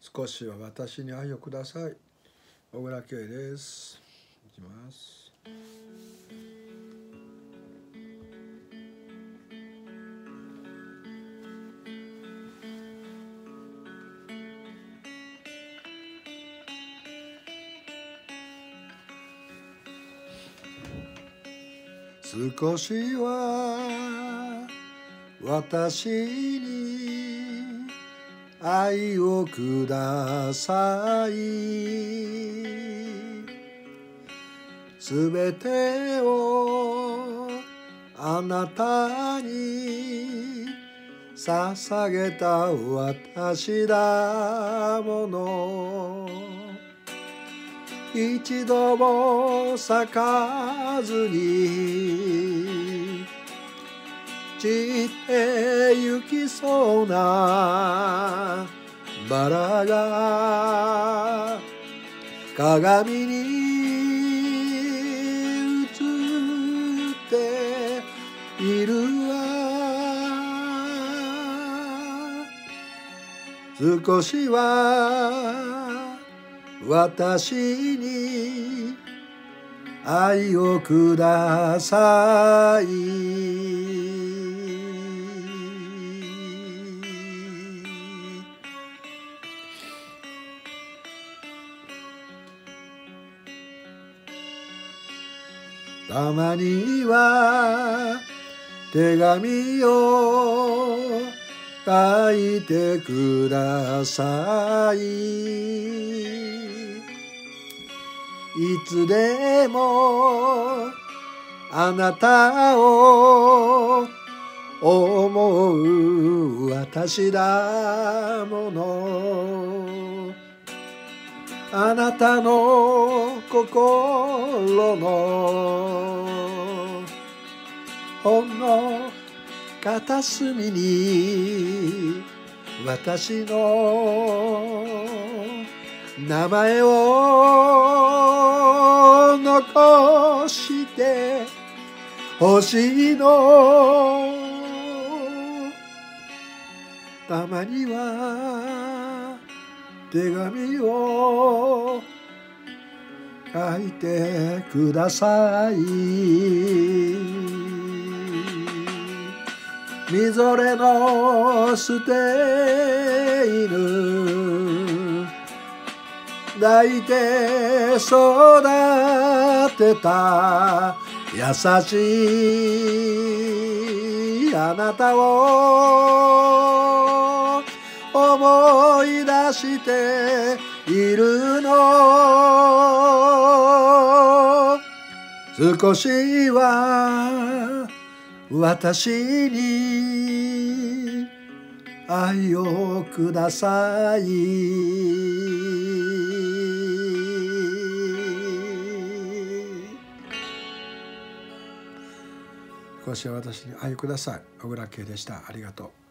少しは私に愛をください。小倉圭です。いきます。少しは私に愛をください。すべてをあなたに捧げた私だもの。一度も咲かずに散ってゆきそうなバラが鏡に映っているわ。少しは私に愛をください。たまには手紙を書いてください。いつでもあなたを思う私だもの。あなたの心のほんの片隅に私の名前を残してほしいの。たまには手紙を書いてください。みぞれの捨て犬抱いて育てた優しいあなたを思い出しているの。少しは私に愛をください。少しは私に愛をください。小倉圭でした。ありがとう。